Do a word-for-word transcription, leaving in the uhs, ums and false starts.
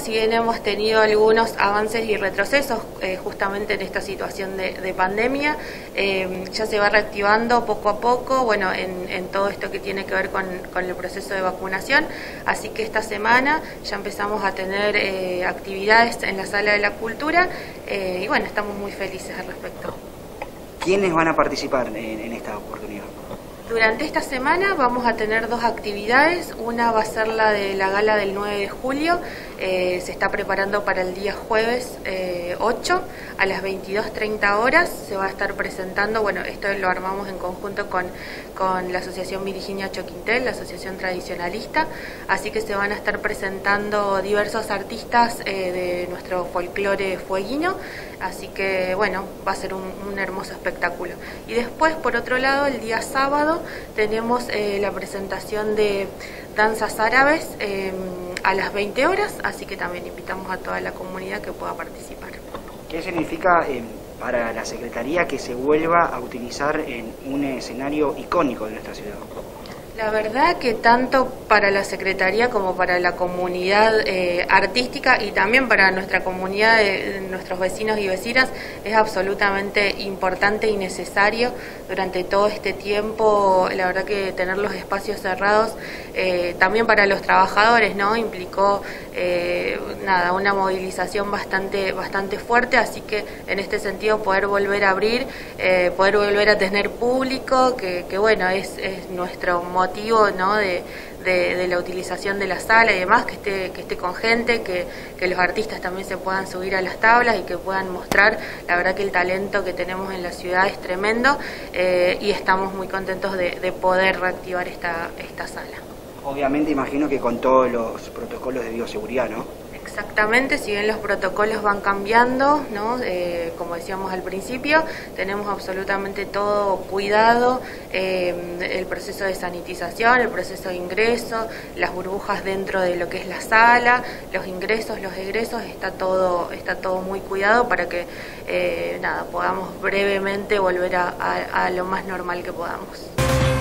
si bien hemos tenido algunos avances y retrocesos eh, justamente en esta situación de, de pandemia, eh, ya se va reactivando poco a poco, bueno, en, en todo esto que tiene que ver con, con el proceso de vacunación, así que esta semana ya empezamos a tener eh, actividades en la Sala de la Cultura eh, y bueno, estamos muy felices al respecto. ¿Quiénes van a participar en, en esta oportunidad? Durante esta semana vamos a tener dos actividades, una va a ser la de la gala del nueve de julio, eh, se está preparando para el día jueves eh, ocho a las veintidós treinta horas, se va a estar presentando, bueno, esto lo armamos en conjunto con, con la Asociación Virginia Choquintel, la Asociación Tradicionalista, así que se van a estar presentando diversos artistas eh, de nuestro folclore fueguino, así que bueno, va a ser un, un hermoso espectáculo. Y después, por otro lado, el día sábado tenemos eh, la presentación de danzas árabes eh, a las veinte horas, así que también invitamos a toda la comunidad que pueda participar. ¿Qué significa eh, para la Secretaría que se vuelva a utilizar en un escenario icónico de nuestra ciudad? La verdad que tanto para la Secretaría como para la comunidad eh, artística y también para nuestra comunidad, de, de nuestros vecinos y vecinas, es absolutamente importante y necesario durante todo este tiempo. La verdad que tener los espacios cerrados, eh, también para los trabajadores, ¿no? Implicó eh, nada, una movilización bastante, bastante fuerte, así que en este sentido poder volver a abrir, eh, poder volver a tener público, que, que bueno, es, es nuestro motivo motivo, ¿no? de, de, de la utilización de la sala y demás, que esté, que esté con gente, que, que los artistas también se puedan subir a las tablas y que puedan mostrar. La verdad que el talento que tenemos en la ciudad es tremendo eh, y estamos muy contentos de, de poder reactivar esta, esta sala. Obviamente imagino que con todos los protocolos de bioseguridad, ¿no? Exactamente, si bien los protocolos van cambiando, ¿no? Eh, como decíamos al principio, tenemos absolutamente todo cuidado, eh, el proceso de sanitización, el proceso de ingreso, las burbujas dentro de lo que es la sala, los ingresos, los egresos, está todo, está todo muy cuidado para que eh, nada, podamos brevemente volver a, a, a lo más normal que podamos.